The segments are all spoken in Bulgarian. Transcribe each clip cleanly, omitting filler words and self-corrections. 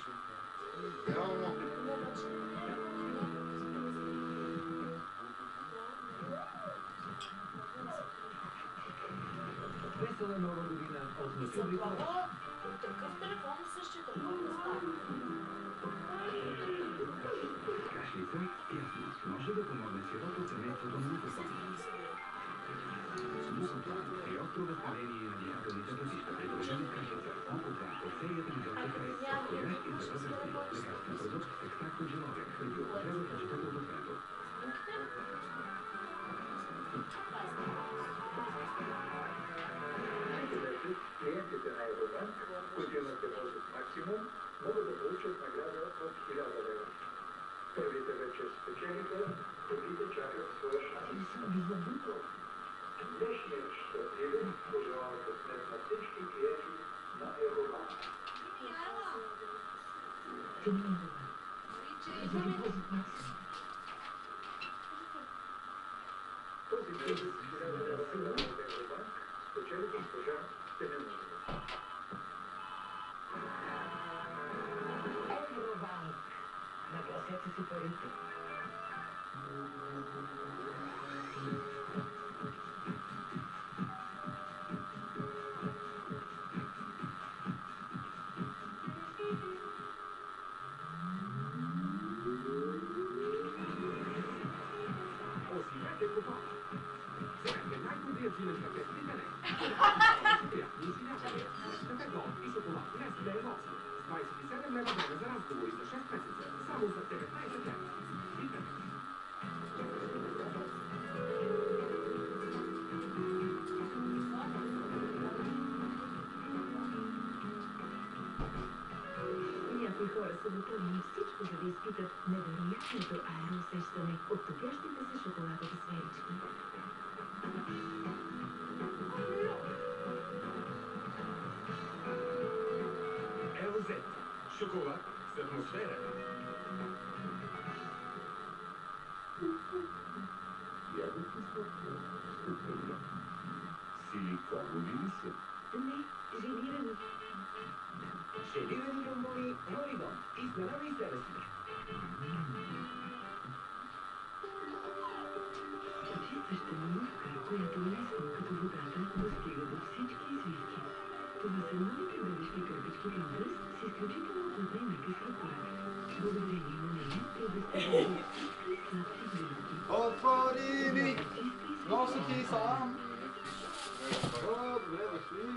Реално. Весела нова година от Република. Такъв телефон същия такова не става. Кашлица, ясно, може да помогне цялото семейството на Мукоплан. Мукоплан при остро възпаление на дихателните пътища, придружени с кашлица. Мукоплан от серията на доктор Фрейс. Подходящ и за възрастни. Лекарствен продукт с екстракт от жиловек. При употреба значително от времето. Клиентите на Евробанк, които имат депозит максимум, могат да получат награда от 1000 лева. Първите вече спечелиха, другите чакат своя шанс. Днешният щастливен пожелава късмет на всички клиенти на Евробанк. Този месец 1000 лева от Евробанк спечели госпожа Тененова. Евробанк. Нагласете си парите. Освинете купа. Сега най-добрият зимен пакет в интернет. Приятни извинявания. Категор и шоколад. Несте емоции. 27 лева време за разговори за 6 месеца. Само за 19 лева. Интернет. Някои хора са готови всичко, за да изпитат невероятното аероусещане от топящите се шоколадови сферички. Елзет. Шоколад с атмосфера. Ядете стъпка. Силиконови ли са? Не, желирани. Желирани бомбони Оригон. Изненада и себе си. Чистаща мивка, която лесно като водата достига до всички извивки. Това са новите бъдещи кърпички към пръст с изключително плътна и мека структура. Благодарение на нея те достигат до всички сладки белки. Отвори ми! Носа ти сам! О, добре дошли!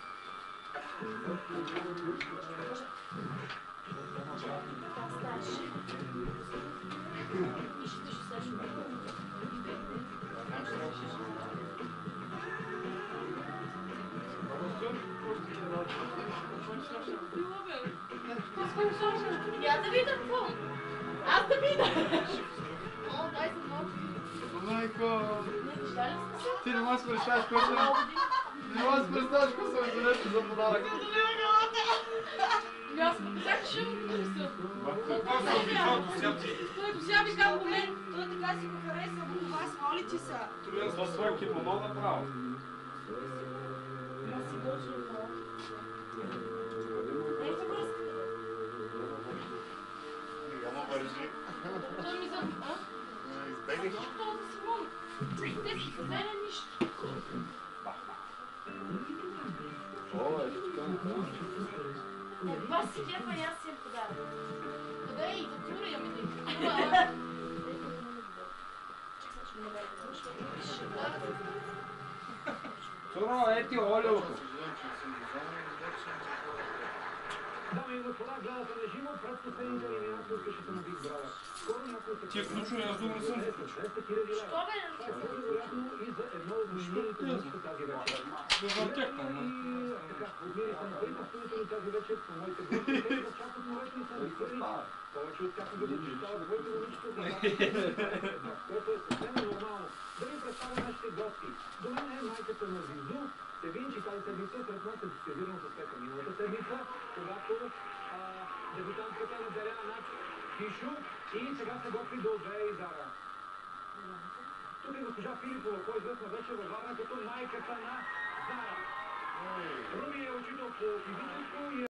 Как ставаш? Нищо ще също. Я да видя какво? Аз да видя! О, дай за малко. Майко! Не вижда ли сте се? Ти не можеш да представиш какво съм... Не можеш да представиш какво съм изолето за подарък. Аз как ще му той досяга ми казва мен, той така си го хареса, но вас моли ти са. Трябва да се свърки много направо. Аз си дължа много. Ето връзка. Ама бързи. Той ми за... Избегнеш. Това да си моли. Те си казали нищо. О, ето така. От вас си кефа и аз си я подаря. Къде е и фактура имаме да Цуро, ети олиото. Дами и господа, гледате на живо предпоследните елиминации от къщата на Big Brother. Скоро някой се... Тия ключове на Zoom не съм се включил. 200 000 лева. Що бе? Това е много вероятно и за едно от номинираните място тази вечер. Да въртях там, И така, отмири се на правителството ни тази вечер по моите гости. Те да чакат моите ни са повече от както да защитават твоите момичета за което е съвсем нормално. Да ви представя нашите гости. До мен е майката на Зизу. Севинчи тази седмица сред нас е дисциплинирано с Пека миналата седмица, когато дебютантката на Деляна над Кишу и сега се готви до Озея и Зара. Тук е госпожа Филипова, по-известна вече във Варна като майката на Зара. Руми е учител по физическо и